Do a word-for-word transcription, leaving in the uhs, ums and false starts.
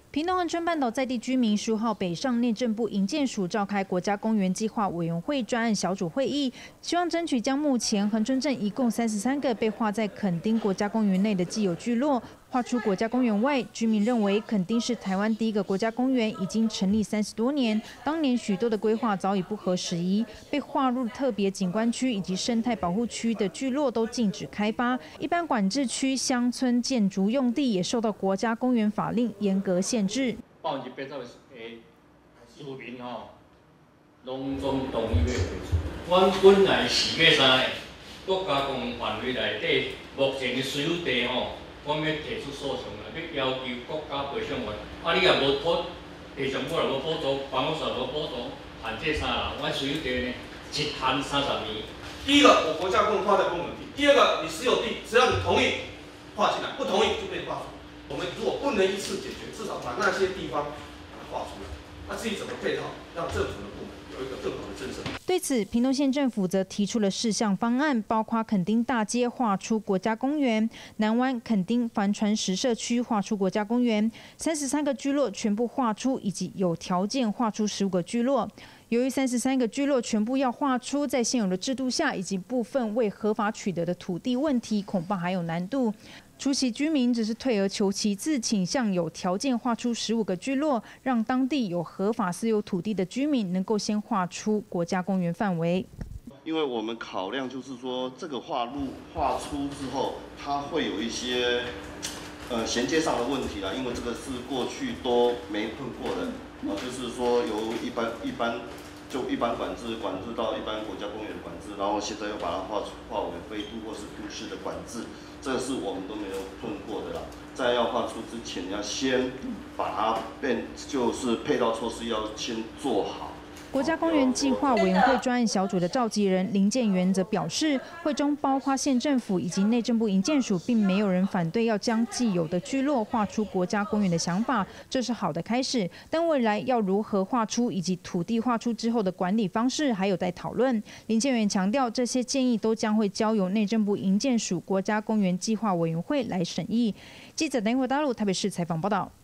屏东恒春半岛在地居民十五号北上内政部营建署召开国家公园计划委员会专案小组会议，希望争取将目前恒春镇一共三十三个被划在垦丁国家公园内的既有聚落划出国家公园外。居民认为垦丁是台湾第一个国家公园，已经成立三十多年，当年许多的规划早已不合时宜，被划入特别景观区以及生态保护区的聚落都禁止开发，一般管制区乡村建筑用地也受到国家公园法令严格限制。 百分之八十的诶市民吼，拢总同意要退出。阮本来是要啥诶？国家公园范围内底目前的所有地吼，阮要提出诉讼啦，要要求国家赔偿我。啊，你若无补赔偿我，若无补助，房屋税无补助，限这啥啦？阮所有地呢，一限三十年。 第一个，我国家公园划在公有地；第二个，你私有地，只要你同意划进来，不同意就被划出。我们如果不能一次解决，至少把那些地方把它划出来。那至于怎么配套，让政府的部门有一个更好的政策。 对此，屏东县政府则提出了四项方案，包括垦丁大街划出国家公园，南湾垦丁帆船石社区划出国家公园，三十三个聚落全部划出，以及有条件划出十五个聚落。由于三十三个聚落全部要划出，在现有的制度下，以及部分未合法取得的土地问题，恐怕还有难度。出席居民只是退而求其次，倾向有条件划出十五个聚落，让当地有合法私有土地的居民能够先划出国家公园范围。 因为我们考量就是说，这个划入划出之后，它会有一些呃衔接上的问题啦，因为这个是过去都没碰过的，啊、呃，就是说由一般一般就一般管制管制到一般国家公园的管制，然后现在又把它划出划为非都或是都市的管制。这个是我们都没有碰过的啦，在要划出之前，要先把它变，就是配套措施要先做好。 国家公园计划委员会专案小组的召集人林建元则表示，会中包括县政府以及内政部营建署，并没有人反对要将既有的聚落划出国家公园的想法，这是好的开始。但未来要如何划出，以及土地划出之后的管理方式，还有待讨论。林建元强调，这些建议都将会交由内政部营建署国家公园计划委员会来审议。记者等会大陆台北市采访报道。